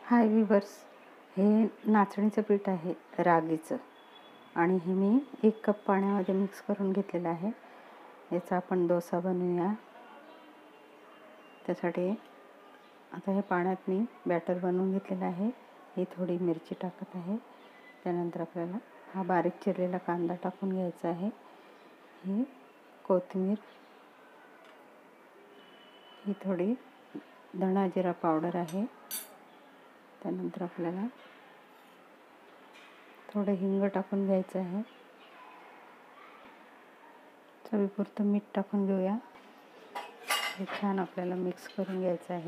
हाय viewers, हे नाचणीचं पीठ आहे रागीचं आणि हे मी 1 कप पाण्यामध्ये मिक्स करून घेतलेलं आहे. याचा आपण डोसा बनवूया. त्यासाठी आता हे पाण्यात मी बॅटर बनवून घेतलेलं आहे. ही थोडी मिरची टाकत आहे. त्यानंतर आपल्याला हा बारीक चिरलेला कांदा टाकून घ्यायचा आहे. ही कोथिंबीर, ही थोडी धणा जिरा पावडर आहे. त्यानंतर आपल्याला थोडं हिंग टाकून घ्यायचं आहे. चवीपुरतं मीठ टाकून घेऊया. हे छान आपल्याला मिक्स करून घ्यायचं आहे.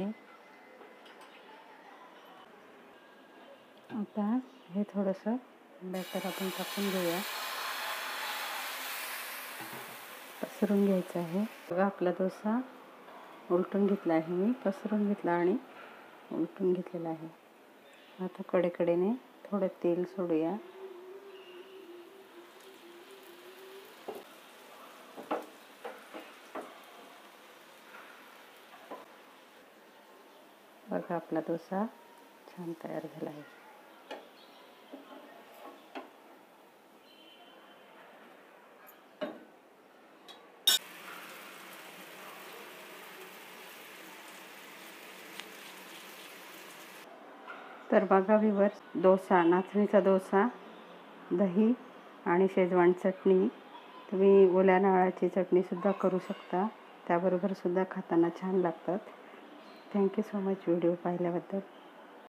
आता हे थोडंसं बॅटर आपण टाकून घेऊया. पसरून घ्यायचं आहे. बघा, आपला डोसा उलटून घेतला आहे. मी पसरून घेतला आणि उलटून घेतलेला आहे. आता कडेकडेने थोडं तेल सोडूया. बघा, आपला डोसा छान तयार झाला आहे. तर बघा व्हिवर्स, डोसा, नाचणीचा डोसा, दही आणि शेजवान चटणी, तुम्ही ओल्या नारळाची चटणीसुद्धा करू शकता. त्याबरोबर सुद्धा खाताना छान लागतात. थँक्यू सो मच व्हिडिओ पाहिल्याबद्दल.